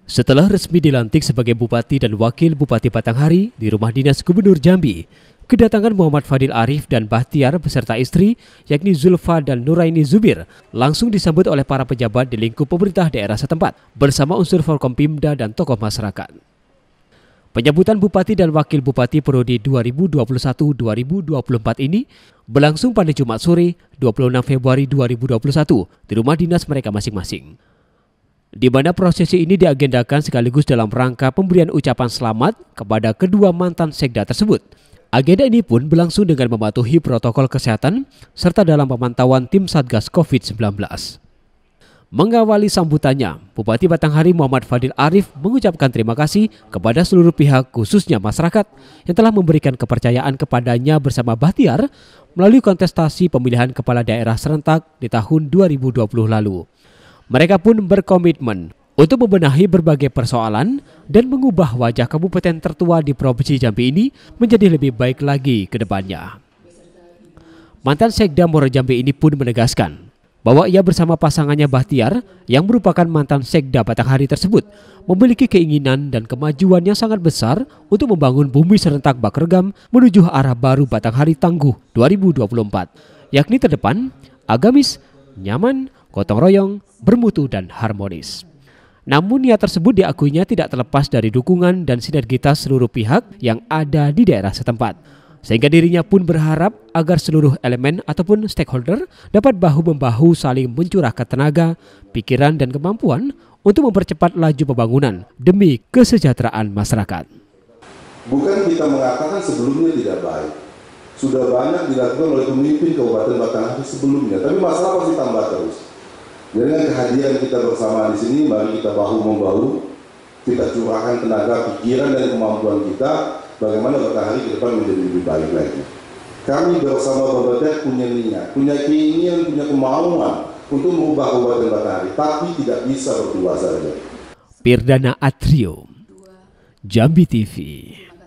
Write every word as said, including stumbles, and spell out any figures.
Setelah resmi dilantik sebagai Bupati dan Wakil Bupati Batanghari di rumah dinas Gubernur Jambi, kedatangan Muhammad Fadil Arif dan Bahtiar beserta istri, yakni Zulfa dan Nuraini Zubir, langsung disambut oleh para pejabat di lingkup pemerintah daerah setempat, bersama unsur Forkompimda dan tokoh masyarakat. Penyambutan Bupati dan Wakil Bupati periode dua ribu dua puluh satu sampai dua ribu dua puluh empat ini berlangsung pada Jumat sore dua puluh enam Februari dua ribu dua puluh satu di rumah dinas mereka masing-masing. Di mana prosesi ini diagendakan sekaligus dalam rangka pemberian ucapan selamat kepada kedua mantan sekda tersebut. Agenda ini pun berlangsung dengan mematuhi protokol kesehatan serta dalam pemantauan tim Satgas covid sembilan belas. Mengawali sambutannya, Bupati Batanghari Muhammad Fadil Arif mengucapkan terima kasih kepada seluruh pihak khususnya masyarakat yang telah memberikan kepercayaan kepadanya bersama Bahtiar melalui kontestasi pemilihan kepala daerah serentak di tahun dua ribu dua puluh lalu. Mereka pun berkomitmen untuk membenahi berbagai persoalan dan mengubah wajah kabupaten tertua di Provinsi Jambi ini menjadi lebih baik lagi ke depannya. Mantan Sekda Muara Jambi ini pun menegaskan bahwa ia bersama pasangannya Bahtiar yang merupakan mantan Sekda Batanghari tersebut memiliki keinginan dan kemajuan yang sangat besar untuk membangun bumi serentak Bakregam menuju arah baru Batanghari Tangguh dua ribu dua puluh empat, yakni terdepan, agamis, nyaman, gotong royong, bermutu dan harmonis. Namun niat tersebut diakuinya tidak terlepas dari dukungan dan sinergitas seluruh pihak yang ada di daerah setempat. Sehingga dirinya pun berharap agar seluruh elemen ataupun stakeholder dapat bahu-membahu saling mencurahkan tenaga, pikiran dan kemampuan untuk mempercepat laju pembangunan demi kesejahteraan masyarakat. Bukan kita mengatakan sebelumnya tidak baik. Sudah banyak dilakukan oleh pemimpin Kabupaten Batanghari sebelumnya, tapi masalah pasti tambah terus. Dengan kehadiran kita bersama di sini, mari kita bahu-membahu, kita curahkan tenaga, pikiran dan kemampuan kita, bagaimana Batanghari ke depan menjadi lebih baik lagi. Kami bersama Bapak punya niat, punya keinginan, punya kemauan untuk mengubah Kabupaten Batanghari, tapi tidak bisa berdua saja. Pirdana Atrio, Jambi T V.